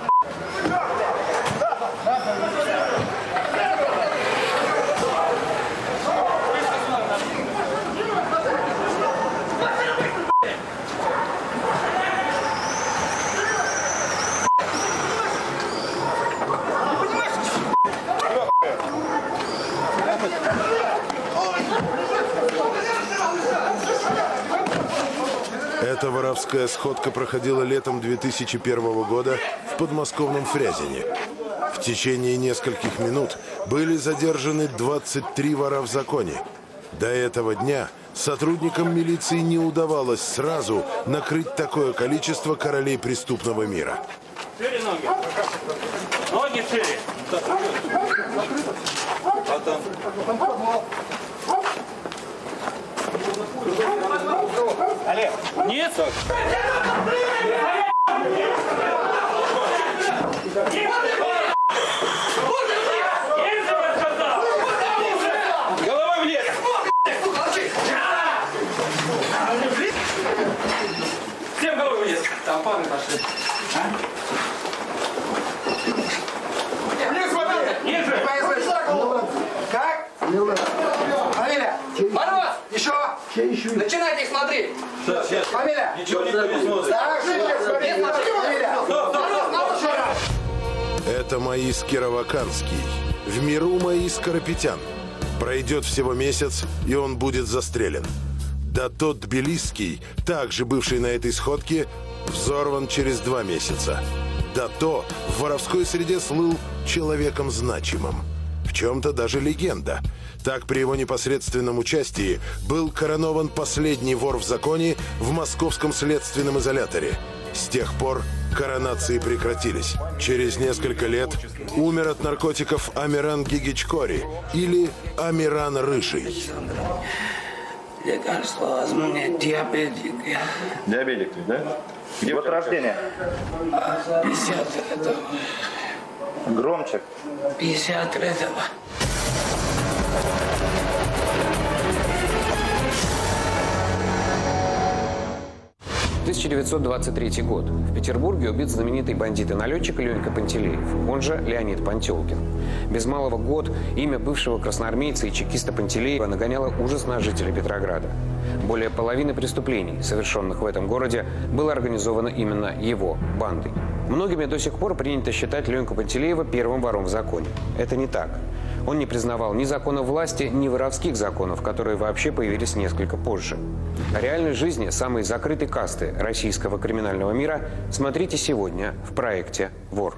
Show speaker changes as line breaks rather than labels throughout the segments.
Эта воровская сходка проходила летом 2001 года в подмосковном Фрязине. В течение нескольких минут были задержаны 23 вора в законе. До этого дня сотрудникам милиции не удавалось сразу накрыть такое количество королей преступного мира.
Шире ноги. Ноги шире. Олег, нет? Головой вниз! Всем головой вниз! Там пары пошли. Ниже!
Как? Фамилия? Мороз! Еще? Начинайте их смотреть. Фамилия?
Ничего не смотрит.
Это Маис Кироваканский. В миру Маис Карапетян. Пройдет всего месяц, и он будет застрелен. Да тот Тбилисский, также бывший на этой сходке, взорван через 2 месяца. Да то в воровской среде слыл человеком значимым. В чем-то даже легенда. Так при его непосредственном участии был коронован последний вор в законе в московском следственном изоляторе. С тех пор коронации прекратились. Через несколько лет умер от наркотиков Амиран Гигичкори или Амиран Рыжий.
Лекарство от меня диабетик.
Диабетик ты, да? Где вот рождения?
53-го.
Громче.
53-го.
В 1923 год. В Петербурге убит знаменитый бандит и налетчик Ленька Пантелеев, он же Леонид Пантелкин. Без малого год имя бывшего красноармейца и чекиста Пантелеева нагоняло ужас на жителей Петрограда. Более половины преступлений, совершенных в этом городе, было организовано именно его бандой. Многими до сих пор принято считать Леньку Пантелеева первым вором в законе. Это не так. Он не признавал ни законов власти, ни воровских законов, которые вообще появились несколько позже. О реальной жизни самой закрытой касты российского криминального мира смотрите сегодня в проекте «Вор».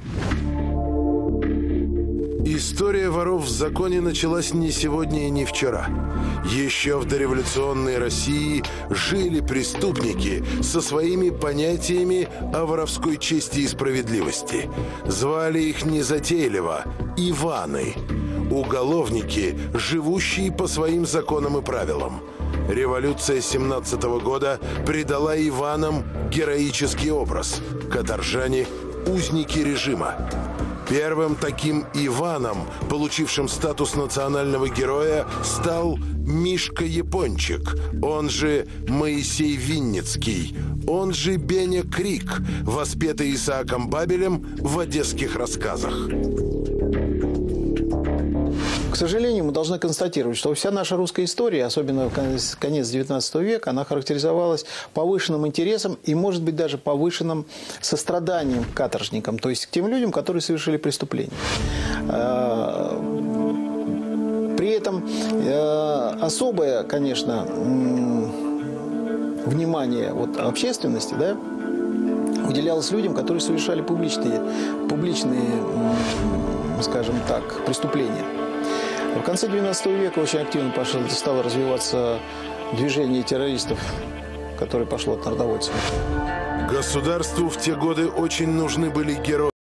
История воров в законе началась не сегодня и не вчера. Еще в дореволюционной России жили преступники со своими понятиями о воровской чести и справедливости. Звали их незатейливо «Иваны». Уголовники, живущие по своим законам и правилам. Революция 17-го года придала Иванам героический образ. Каторжане – узники режима. Первым таким Иваном, получившим статус национального героя, стал Мишка Япончик, он же Моисей Винницкий, он же Беня Крик, воспетый Исааком Бабелем в одесских рассказах.
К сожалению, мы должны констатировать, что вся наша русская история, особенно конец XIX века, она характеризовалась повышенным интересом и, может быть, даже повышенным состраданием к каторжникам, то есть к тем людям, которые совершили преступление. При этом особое, конечно, внимание общественности, да, уделялось людям, которые совершали публичные, скажем так, преступления. В конце XIX века очень активно стало развиваться движение террористов, которое пошло от народовольцев.
Государству в те годы очень нужны были герои.